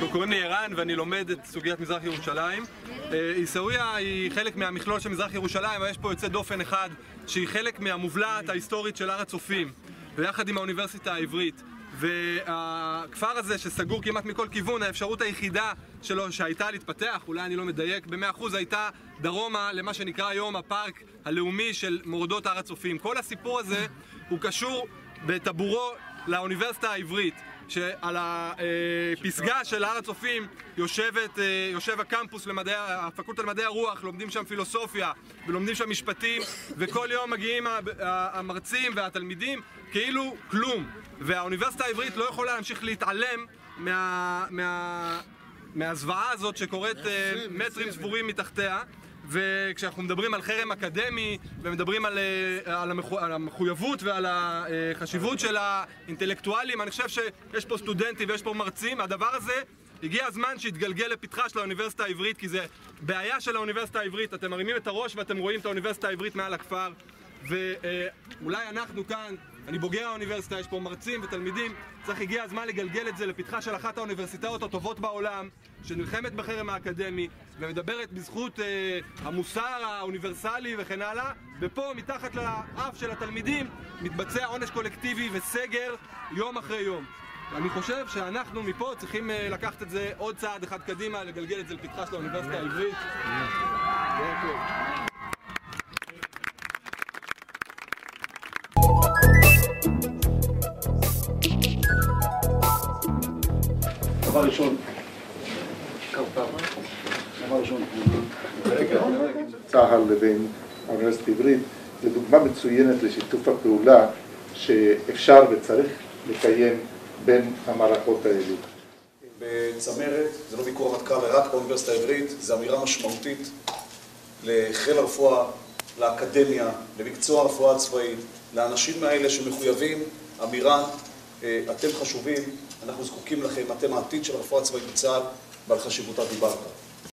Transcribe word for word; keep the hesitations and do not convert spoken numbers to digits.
קוראים לי ערן ואני לומד את סוגיית מזרח ירושלים. עיסאוויה היא חלק מהמכלול של מזרח ירושלים, אבל יש פה יוצא דופן אחד שהיא חלק מהמובלעת ההיסטורית של הר הצופים, ויחד עם האוניברסיטה העברית. והכפר הזה שסגור כמעט מכל כיוון, האפשרות היחידה שלו שהייתה להתפתח, אולי אני לא מדייק במאה אחוז, הייתה דרומה למה שנקרא היום הפארק הלאומי של מורדות הר הצופים. כל הסיפור הזה הוא קשור בטבורו לאוניברסיטה העברית, שעל הפסגה של הר הצופים יושבת, יושב הקמפוס למדעי, הפקולטה למדעי הרוח, לומדים שם פילוסופיה ולומדים שם משפטים, וכל יום מגיעים המרצים והתלמידים כאילו כלום. והאוניברסיטה העברית לא יכולה להמשיך להתעלם מה, מה, מהזוועה הזאת שקורית מטרים ספורים מתחתיה. וכשאנחנו מדברים על חרם אקדמי ומדברים על, על, המחו, על המחויבות ועל החשיבות של האינטלקטואלים, אני חושב שיש פה סטודנטים ויש פה מרצים. הדבר הזה הגיע הזמן שיתגלגל לפתחה של האוניברסיטה העברית, כי זה בעיה של האוניברסיטה העברית. אתם מרימים את הראש ואתם רואים את האוניברסיטה העברית מעל הכפר, ואולי אנחנו כאן, אני בוגר האוניברסיטה, יש פה מרצים ותלמידים, צריך הגיע הזמן לגלגל את זה לפתחה של אחת האוניברסיטאות הטובות בעולם, שנלחמת בחרם האקדמי ומדברת בזכות אה, המוסר האוניברסלי וכן הלאה, ופה מתחת לאף של התלמידים מתבצע עונש קולקטיבי וסגר יום אחרי יום. אני חושב שאנחנו מפה צריכים אה, לקחת את זה עוד צעד אחד קדימה, לגלגל את זה לפתחה של האוניברסיטה העברית. דבר ראשון, דבר ראשון, צה"ל לבין האוניברסיטה העברית זו דוגמה מצוינת לשיתוף הפעולה שאפשר וצריך לקיים בין המערכות האלו. בצמרת, זה לא ביקור המטכ"ל רק באוניברסיטה העברית, זו אמירה משמעותית לחיל הרפואה, לאקדמיה, למקצוע הרפואה הצבאית, לאנשים האלה שמחויבים, אמירה, אתם חשובים, אנחנו זקוקים לכם, אתם העתיד של הרפואה הצבאית בצה"ל, ועל חשיבותה דיברת.